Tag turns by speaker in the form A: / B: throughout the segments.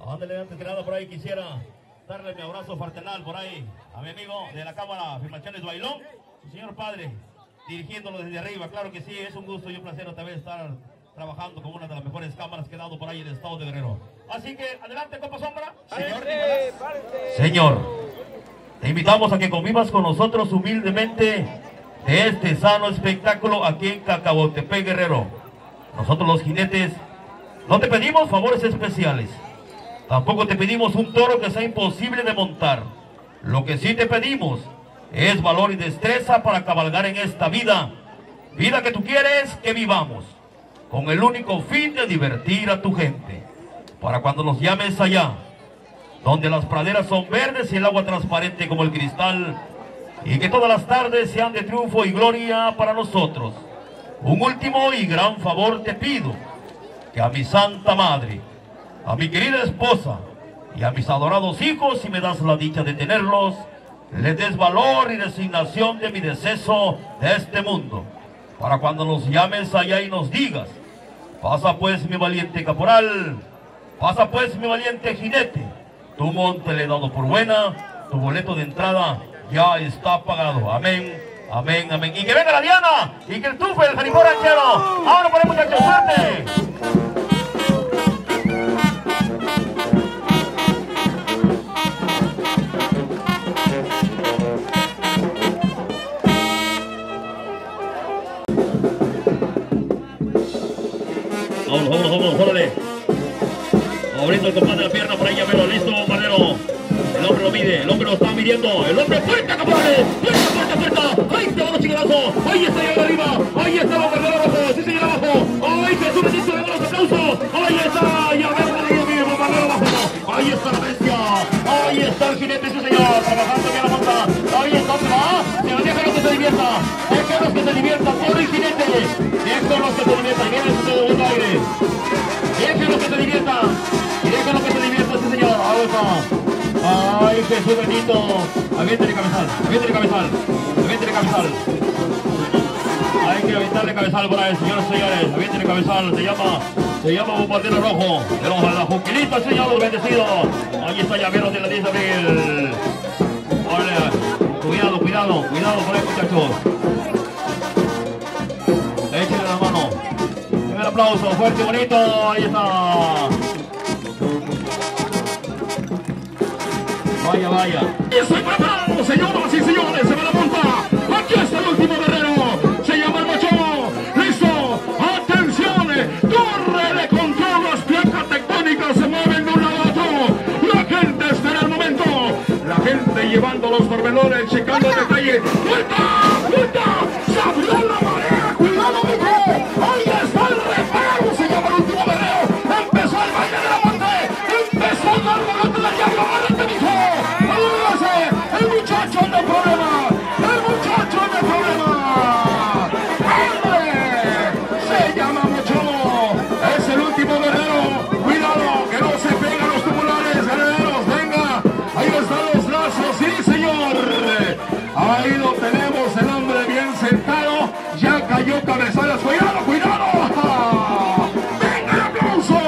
A: Ándale, antes que nada por ahí quisiera darle mi abrazo fraternal por ahí a mi amigo de la Cámara Afirmaciones Bailón, su señor padre, dirigiéndolo desde arriba. Claro que sí, es un gusto y un placer otra vez estar trabajando con una de las mejores cámaras que he dado por ahí en el estado de Guerrero. Así que adelante, compa Sombra. Señor, te invitamos a que convivas con nosotros humildemente de este sano espectáculo aquí en Cacahuatepec, Guerrero. Nosotros los jinetes no te pedimos favores especiales, tampoco te pedimos un toro que sea imposible de montar. Lo que sí te pedimos es valor y destreza para cabalgar en esta vida que tú quieres que vivamos, con el único fin de divertir a tu gente, para cuando nos llames allá, donde las praderas son verdes y el agua transparente como el cristal, y que todas las tardes sean de triunfo y gloria para nosotros. Un último y gran favor te pido, que a mi santa madre, a mi querida esposa y a mis adorados hijos, si me das la dicha de tenerlos, les des valor y resignación de mi deceso de este mundo, para cuando nos llames allá y nos digas: pasa pues mi valiente caporal, pasa pues mi valiente jinete, tu monte le he dado por buena, tu boleto de entrada ya está pagado. Amén, amén, amén. Y que venga la Diana y que el tufe el Jericó ranchero. Ahora por ahí, muchachos, suerte. Vámonos, órale. Abriendo el compás de la pierna por ahí, ya veo, listo, bombardero. El hombre lo mide, el hombre lo está midiendo. El hombre fuerte, caporales. Fuerte. Ahí está el chingadazo. Ahí está ya arriba. Ahí está el bombardero abajo. Sí, señor, abajo. Ahí Jesús bendito, le damos los aplausos. Ahí está, ya veo, mi bombardero abajo. Ahí está la bestia. Ahí está el jinete, sí, señor. Trabajando bien la monta. Ahí está, se va. Déjalos que se divierta. Déjalos que se divierta. Corre el jinete. Déjalos que se divierta. Y viene su segundo aire. Déjalos que se divierta. Y déjalos que se divierta, sí, señor. Ahí está. Ay, Jesús bendito. Aviéntale cabezal. Hay que aventarle cabezal por ahí, señores y señores. Aviéntale cabezal. Se llama bombardero rojo. De la juquilita, señor, bendecido. Ahí está llavero de la 10 de abril. Órale, cuidado por ahí, muchachos. Échenle la mano. Un aplauso fuerte y bonito. Ahí está. Vaya. Estoy preparado, señoras y señores, se va la monta. Aquí está el último guerrero. Se llama el Macho. Listo. Atención. Córrele con todas las placas tectónicas. Se mueven de un lado a otro. La gente espera el momento. La gente llevando los barbelones, checando el detalle. ¡Vuelta! ¡Se abrió la marea! ¡Cuidado, mijo! ¡Ahí está el reparo! Se llama el último guerrero. Empezó el baile de la monte. Empezó el barbelote del diablo. ¡Agárrate, mijo! El muchacho anda problema. Se llama Mochomo. Es el último guerrero. Cuidado, que no se pegan los tubulares, guerreros. Venga, ahí están los lazos. Sí, señor. Ahí lo tenemos, el hombre bien sentado. Ya cayó Cabezalas. Cuidado. Venga el aplauso.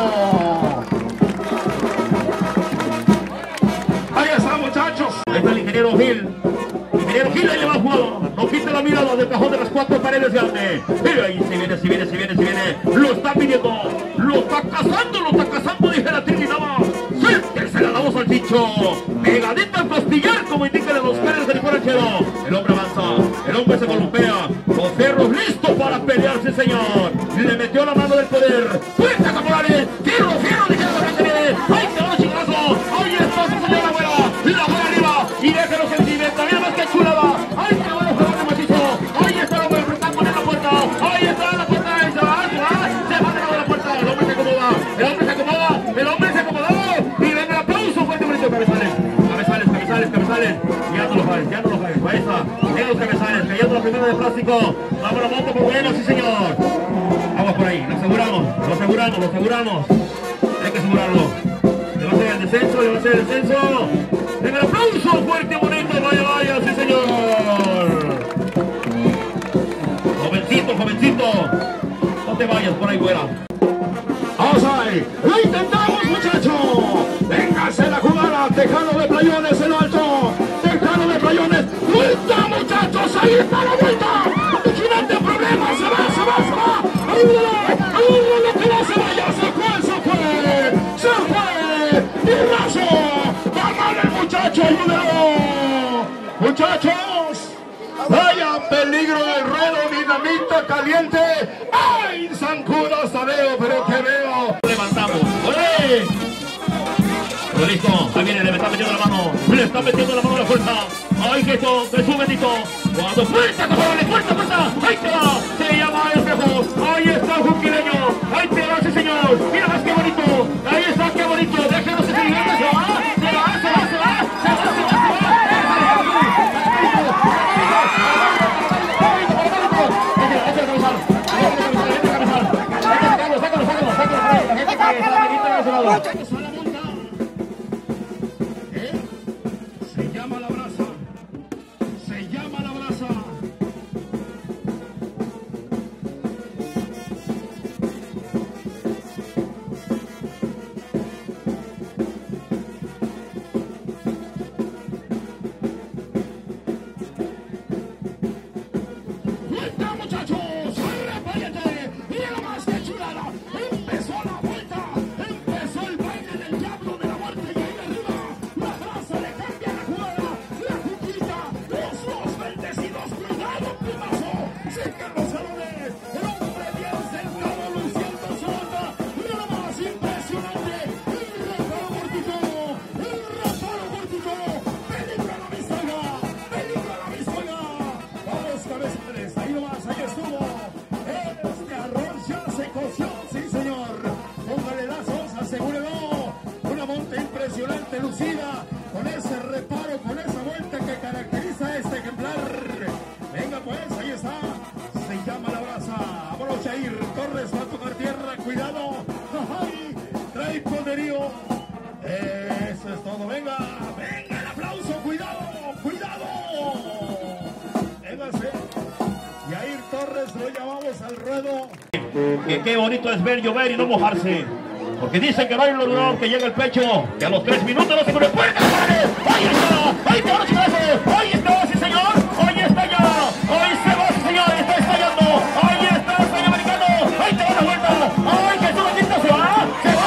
A: Ahí está, muchachos. Ahí está el ingeniero Gil. Ahí le va jugado. No quita la mirada del cajón de las cuatro paredes grande. Mira, ahí se viene. Lo está pidiendo. Lo está cazando, dijera Trini Nava. Suéltese la voz al chicho. Pegadita al costillar, como indican los Pérez del Corachero. El hombre avanza. El hombre se golpea. Los cerros listos para pelearse, señor. Le metió la mano del poder. ¡Fuerte, caporales! ¡Fierro! Dijera la gente viene. ¡Ahí te va los chingazos! ¡Ahí está, señor, la buena arriba! Y déjalo que se divierta. Mira más que chulada. ¡Ahí te va los jugadores, macizo! ¡Ahí está el hombre! ¡Está poniendo la puerta! ¡Ahí está la puerta! ¡Se va de la puerta! El hombre se acomoda. Y ven el aplauso fuerte, bonito. Cabezales. Ya no lo sabes. Ahí está. Tiene los cabezales. Cayendo la primera de plástico. Vamos la moto por buena, sí, señor. Vamos por ahí. Lo aseguramos. Hay que asegurarlo. Le va a hacer el descenso. ¡Venga el aplauso fuerte, bonito! ¡Vaya! ¡Sí, señor! Jovencito. No te vayas por ahí, güera. ¡Vamos ahí! ¡Lo intentamos, muchachos!
B: Rayones en alto. Tejano de Rayones. ¡Vuelta, muchachos! ¡Ahí está la vuelta! ¡Vigilante problema! ¡Se va! ¡Ayúdalo! ¡Que no se vaya! ¡Se fue! ¡Y raso! ¡Vámonos, muchacho! ¡Ayúdalo! ¡Muchachos! ¡Vaya peligro del ruedo! ¡Dinamita caliente! ¡Ay, zancudos, Tadeo! ¡Pero que veo!
A: Levantamos. ¡Olé! Pero listo, ahí viene, le está metiendo la mano. Le está metiendo la mano a la fuerza. ¡Ay, que esto! ¡Jesús bendito! ¡Cuando fuerza, cabrones! ¡Fuerza! ¡Ahí te va! Se llama el espejo. ¡Ahí está el juquileño! ¡Ahí te va, sí, señor! ¡Mira más qué bonito! ¡Ahí está, qué bonito! ¡Déjenos ese nivel! ¡Se va!
B: Se llama la brasa. Se llama la brasa. ¡Vuelta, muchachos! ¡Repállate! ¡Mira más que chulada! ¡Empezó la vuelta! ¡Empezó el baile del diablo de la muerte! ¡Y ahí arriba! ¡La brasa le cambia la jugada! ¡La juquita! ¡Los dos bendecidos! ¡Cuidado, primazo! ¡Sí que los salones! ¡El hombre 10 del cabo luciendo su onda! ¡Mira lo más impresionante! ¡El reparo cortito! ¡El reparo cortito! ¡Peligro a la bisaga! ¡Peligro a la bisaga! ¡Vamos, cabezales! ¡Ahí nomás! ¡Ahí estuvo! Este arroz ya se coció, sí señor. Póngale lazos, asegúrelo. Una monta impresionante, lucida, con ese reparo, con esa vuelta que caracteriza a este ejemplar. Venga pues, ahí está. Se llama la brasa. Vámonos, Jair Torres va a tocar tierra. Cuidado. ¡Ay! Trae poderío. Eso es todo. Venga el aplauso. Cuidado. Véngase. Jair Torres, lo llamamos al ruedo.
A: Que qué bonito es ver llover y no mojarse. Porque dicen que no hay un lugar que llega el pecho, que a los 3 minutos no se pone puerta. ¡Ahí está! ¡Ahí te va, chicos! ¡Ahí está, sí, señor! ¡Ahí está ya! ¡Ahí se va, sí, señor! ¡Está estallando! ¡Ahí está el sueño americano! ¡Ahí te va la vuelta! ¡Ay, que su bendito se va! ¡Se va!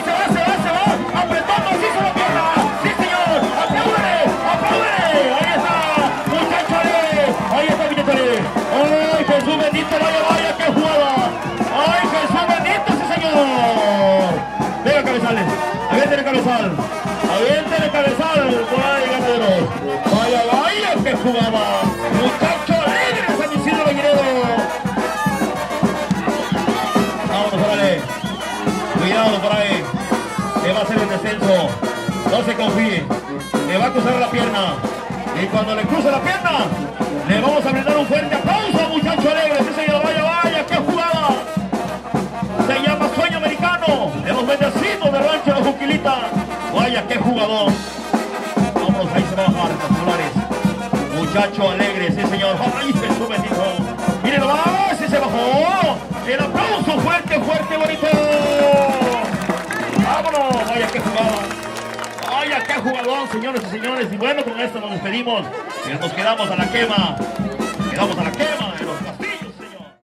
A: ¡Apretando así se la pierna! ¡Sí, señor! ¡Apláudele! ¡Ahí está! ¡Muchacho! ¡Ahí está, muchacho! ¡Ay, Jesús bendito! ¡Vaya, qué jugada! ¡Ay, Jesús bendito, sí, señor! Venga, cabezales. Aviéntele cabezal. Por ahí, ganaderos. Vaya, que jugaba. Muchacho alegre, San Isidro Valleredo. Vámonos, órale. Cuidado por ahí. Que va a ser el descenso. No se confíe. Le va a cruzar la pierna. Y cuando le cruce la pierna, le vamos a brindar un fuerte aplauso, muchacho alegre. Sí, señor. Vaya, qué jugada. Se llama Sueño Americano, de los bendecidos de Rancho La Juquilita. Vaya, qué jugador. Vámonos, ahí se va a bajar, espectaculares. Muchacho alegre, sí, señor. ¡Ay, Jesús bendito! ¡Miren nomás! ¡Sí se bajó! ¡El aplauso fuerte, bonito! ¡Vámonos! ¡Vaya, qué jugada! ¡Vaya, qué jugador, señores y señores! Y bueno, con esto nos despedimos. Nos quedamos a la quema.